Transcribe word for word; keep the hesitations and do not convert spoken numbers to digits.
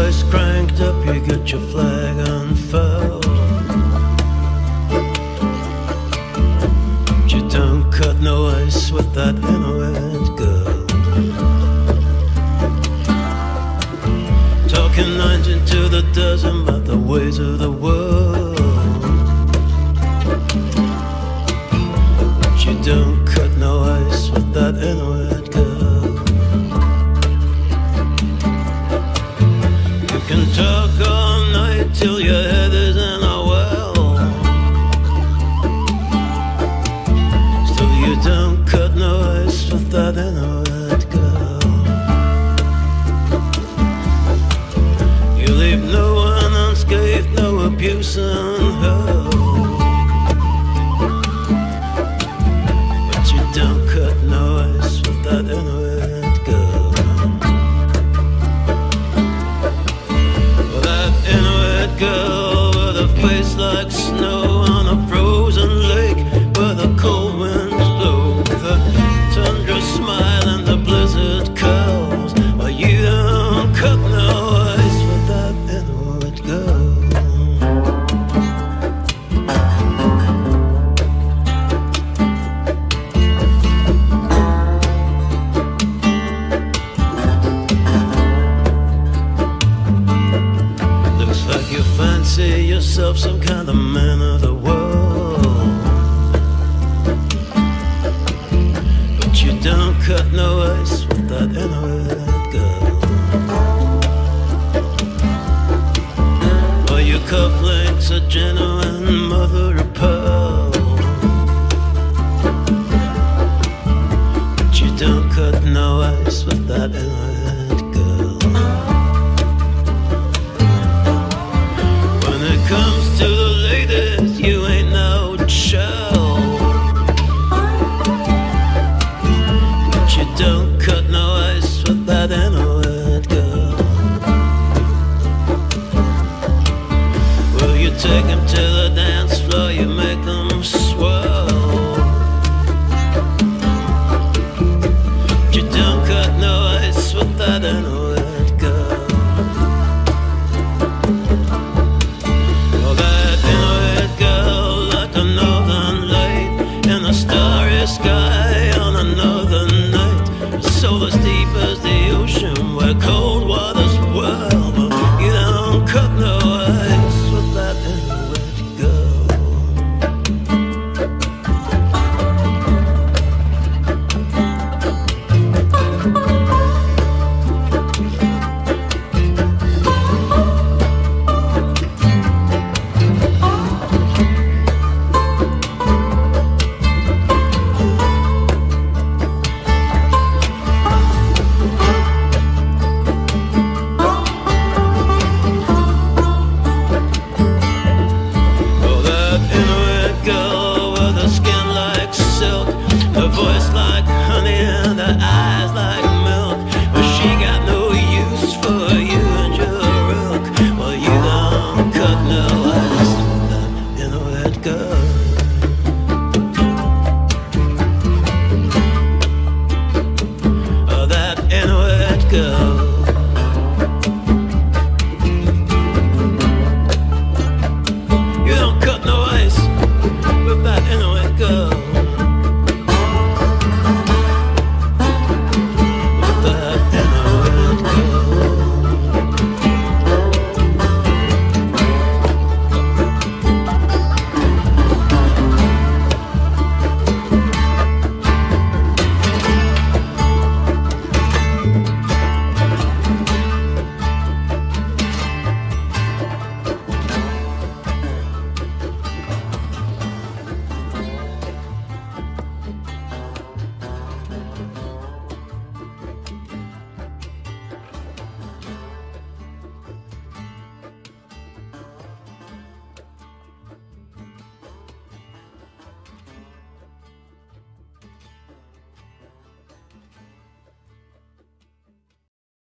voice cranked up, you get your flag unfurled. But you don't cut no ice with that Inuit girl. Talking nineteen to the dozen about the ways of the world. But you don't cut no ice with that Inuit girl. You can talk all night till your head is in a well. Still you don't cut no ice with that Inuit girl. You leave no one unscathed, no abuse unheard. But you don't cut no ice with that Inuit girl. Well, that Inuit girl with a face like snow on a frozen lake where the cold winds blow, with a tundra smile and the blizzard curls. Well, you don't cut no ice with that Inuit girl. Looks like you fancy yourself some kind of man of the world. But you don't cut no ice with that Inuit girl. Well, your cufflinks are genuine mother of pearl. But you don't cut no ice with that Inuit girl. When it comes to the ladies, you ain't no show. But you don't cut no ice with that Inuit girl. Well, you take them to the dance floor, you make them swirl. But you don't cut no ice with that Inuit girl. Well, that Inuit girl like a northern light in a starry sky.